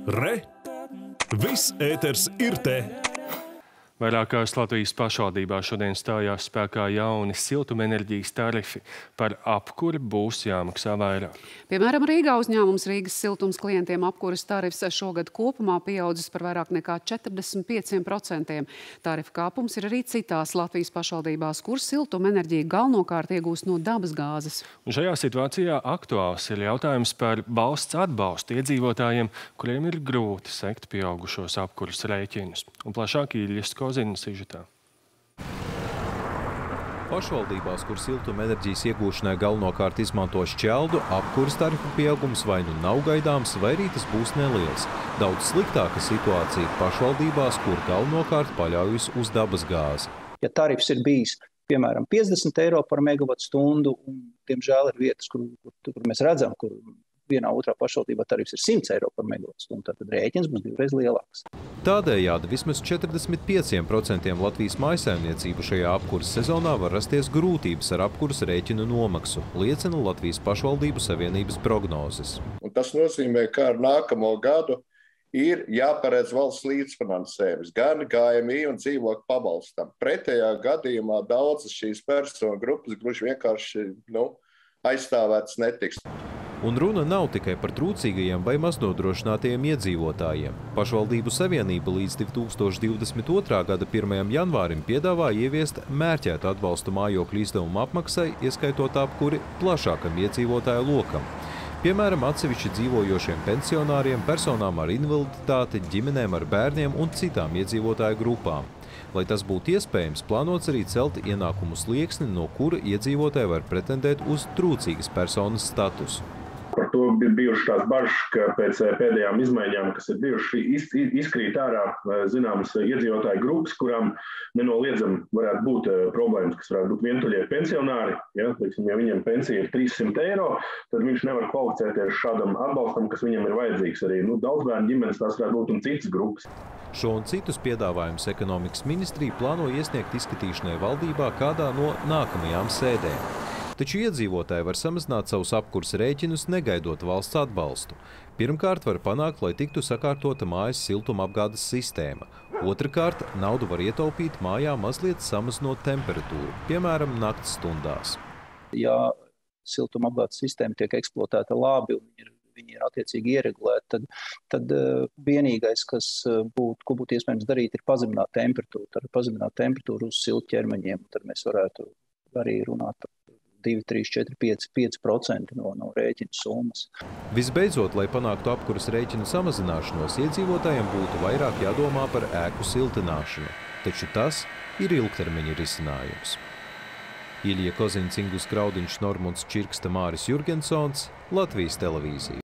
Re! Viss ēters ir te! Vairākās Latvijas pašvaldībās šodien stājās spēkā jauni siltumenerģijas tarifi. Par apkuri būs jāmaksā vairāk. Piemēram, Rīgā uzņēmums Rīgas siltums klientiem apkuras tarifs šogad kopumā pieaudzis par vairāk nekā 45%. Tarifa kāpums ir arī citās Latvijas pašvaldībās, kur siltumenerģija galvenokārt iegūst no dabas gāzes. Un šajā situācijā aktuāls ir jautājums par valsts atbalstu iedzīvotājiem, kuriem ir grūti sekt pieaugušos apkuras rēķinus. Un plašāk Iljas Kozinas sižetā. Pašvaldībās, kur siltumenerģijas iegūšanai galvenokārt izmanto šķeldu, apkuras tarifu pieaugums vai nu nav gaidāms, vai arī tas būs neliels. Daudz sliktāka situācija pašvaldībās, kur galvenokārt paļaujas uz dabas gāzi. Ja tarifs ir bijis, piemēram, 50 eiro par megavatstundu, un, diemžēl, ir vietas, kur mēs redzam, kur vienā otrā pašvaldībā tarifs ir 100 eiro par megavatstundu, tad rēķins būs divreiz lielāks. Tādējādi vismaz 45% Latvijas mājsaimniecību šajā apkuras sezonā var rasties grūtības ar apkuras rēķinu nomaksu, liecina Latvijas pašvaldību savienības prognozes. Un tas nozīmē, ka ar nākamo gadu ir jāparedz valsts līdzfinansējums gan GMI un dzīvokļu pabalstam. Pretējā gadījumā daudzas šīs personu grupas gluži vienkārši aizstāvētas netiks. Un runa nav tikai par trūcīgajiem vai maznodrošinātajiem iedzīvotājiem. Pašvaldību savienība līdz 2022. gada 1. janvārim piedāvā ieviest mērķētu atbalstu mājokļu izdevumu apmaksai, ieskaitot apkuri plašākam iedzīvotāju lokam. Piemēram, atsevišķi dzīvojošiem pensionāriem, personām ar invaliditāti, ģimenēm ar bērniem un citām iedzīvotāju grupām. Lai tas būtu iespējams, plānots arī celt ienākumu slieksni, no kura iedzīvotāji var pretendēt uz trūcīgas personas statusu. Par to bija bijušas tās bažas, ka pēc pēdējām izmaiņām, kas ir bijušas, izkrīt ārā zināmas iedzīvotāju grupas, kurām nenoliedzami varētu būt problēmas, kas varētu būt vientuļie pensionāri. Ja viņam pensija ir 300 eiro, tad viņš nevar kvalificēties šādam atbalstam, kas viņam ir vajadzīgs. Arī daudzbērnu ģimenes tās varētu būt un citas grupas. Šo un citus piedāvājumus ekonomikas ministrija plāno iesniegt izskatīšanai valdībā kādā no nākamajām sēdēm. Taču iedzīvotāji var samazināt savus apkuras rēķinus, negaidot valsts atbalstu. Pirmkārt var panākt, lai tiktu sakārtota mājas siltumapgādes sistēma. Otrakārt, naudu var ietaupīt mājā mazliet samazinot temperatūru, piemēram, nakts stundās. Ja siltumapgādes sistēma tiek eksploatēta labi un viņi ir attiecīgi ieregulēti, tad vienīgais, ko būtu iespējams darīt, ir pazemināt temperatūru uz siltķermeņiem. Tad mēs varētu arī runāt par 2, 3, 4, 5% no rēķina summas. Visbeidzot, lai panāktu apkuras rēķinu samazināšanos, iedzīvotājiem būtu vairāk jādomā par ēku siltināšanu. Taču tas ir ilgtermiņa risinājums. Ilja Kozins, Ingus Kraudiņš, Normunds Čirksta, Māris Jurgensons, Latvijas televīzija.